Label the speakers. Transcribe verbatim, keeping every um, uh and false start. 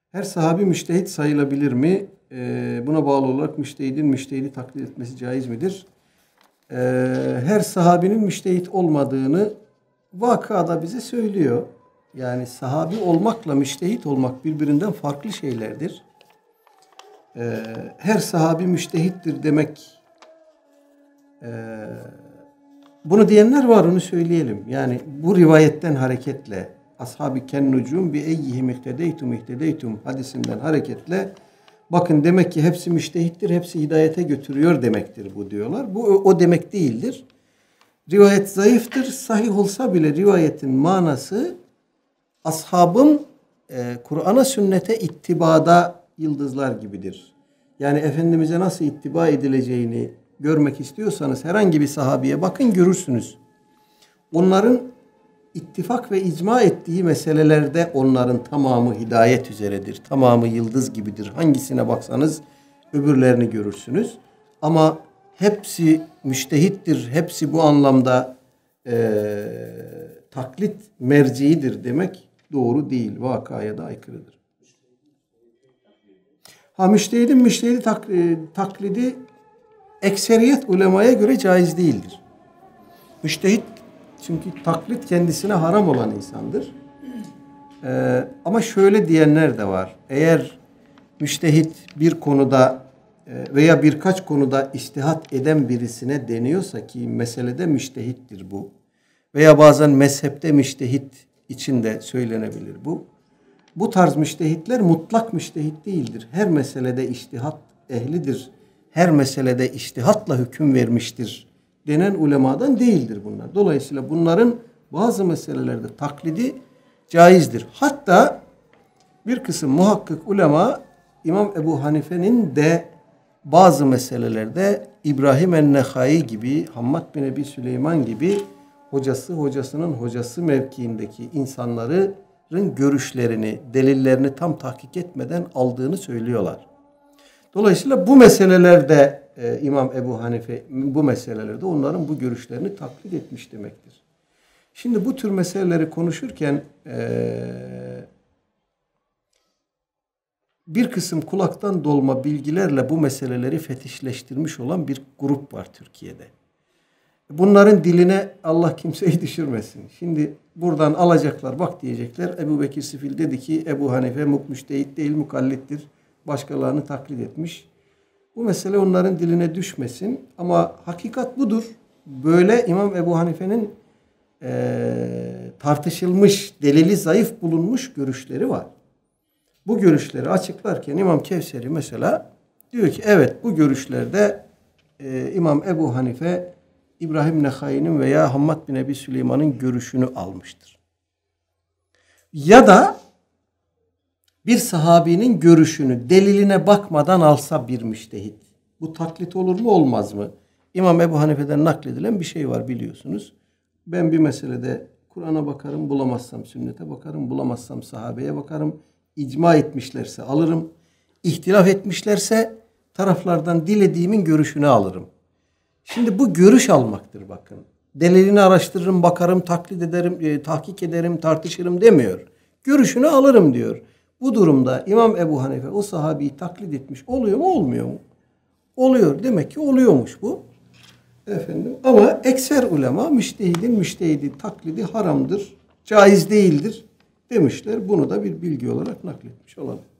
Speaker 1: Her sahabi müştehit sayılabilir mi? Ee, buna bağlı olarak müştehidin müştehidi taklit etmesi caiz midir? Ee, her sahabinin müştehit olmadığını vakada bize söylüyor. Yani sahabi olmakla müştehit olmak birbirinden farklı şeylerdir. Ee, her sahabi müştehittir demek, e, bunu diyenler var, onu söyleyelim. Yani bu rivayetten hareketle ashab-ı kennucum bi eyyihim ihtedeytum ihtedeytum hadisinden hareketle bakın demek ki hepsi müştehittir, hepsi hidayete götürüyor demektir bu diyorlar. Bu o demek değildir. Rivayet zayıftır. Sahih olsa bile rivayetin manası ashabın e, Kur'an'a sünnete ittibada yıldızlar gibidir. Yani Efendimiz'e nasıl ittiba edileceğini görmek istiyorsanız herhangi bir sahabiye bakın, görürsünüz. Onların ittifak ve icma ettiği meselelerde onların tamamı hidayet üzeredir. Tamamı yıldız gibidir. Hangisine baksanız öbürlerini görürsünüz. Ama hepsi müştehittir, hepsi bu anlamda e, taklit merciidir demek doğru değil. Vakaya da aykırıdır. Ha müştehidin müştehidi tak, e, taklidi ekseriyet ulemaya göre caiz değildir. Müştehit çünkü taklit kendisine haram olan insandır. Ee, ama şöyle diyenler de var. Eğer müştehit bir konuda e, veya birkaç konuda içtihat eden birisine deniyorsa ki meselede müştehittir bu. Veya bazen mezhepte müştehit için de söylenebilir bu. Bu tarz müştehitler mutlak müştehit değildir. Her meselede içtihat ehlidir. Her meselede içtihatla hüküm vermiştir denen ulemadan değildir bunlar. Dolayısıyla bunların bazı meselelerde taklidi caizdir. Hatta bir kısım muhakkik ulema İmam Ebu Hanife'nin de bazı meselelerde İbrahim en-Nehai gibi, Hammad bin Ebi Süleyman gibi hocası, hocasının hocası mevkiindeki insanların görüşlerini, delillerini tam tahkik etmeden aldığını söylüyorlar. Dolayısıyla bu meselelerde e, İmam Ebu Hanife bu meselelerde onların bu görüşlerini taklit etmiş demektir. Şimdi bu tür meseleleri konuşurken e, bir kısım kulaktan dolma bilgilerle bu meseleleri fetişleştirmiş olan bir grup var Türkiye'de. Bunların diline Allah kimseyi düşürmesin. Şimdi buradan alacaklar, bak diyecekler Ebu Bekir Sifil dedi ki Ebu Hanife müştehit değil, mukallittir. Başkalarını taklit etmiş. Bu mesele onların diline düşmesin. Ama hakikat budur. Böyle İmam Ebu Hanife'nin e, tartışılmış, delili zayıf bulunmuş görüşleri var. Bu görüşleri açıklarken İmam Kevseri mesela diyor ki evet bu görüşlerde e, İmam Ebu Hanife İbrahim Nehai'nin veya Hammad bin Ebi Süleyman'ın görüşünü almıştır. Ya da bir sahabinin görüşünü deliline bakmadan alsa bir müştehit. Bu taklit olur mu olmaz mı? İmam Ebu Hanife'den nakledilen bir şey var biliyorsunuz. Ben bir meselede Kur'an'a bakarım, bulamazsam sünnete bakarım, bulamazsam sahabeye bakarım. İcma etmişlerse alırım. İhtilaf etmişlerse taraflardan dilediğimin görüşünü alırım. Şimdi bu görüş almaktır bakın. Delilini araştırırım, bakarım, taklit ederim, e, tahkik ederim, tartışırım demiyor. Görüşünü alırım diyor. Bu durumda İmam Ebu Hanife o sahabeyi taklit etmiş oluyor mu olmuyor mu? Oluyor. Demek ki oluyormuş bu. Efendim ama ekser ulema müştehidin müştehidi taklidi haramdır, caiz değildir demişler. Bunu da bir bilgi olarak nakletmiş olalım.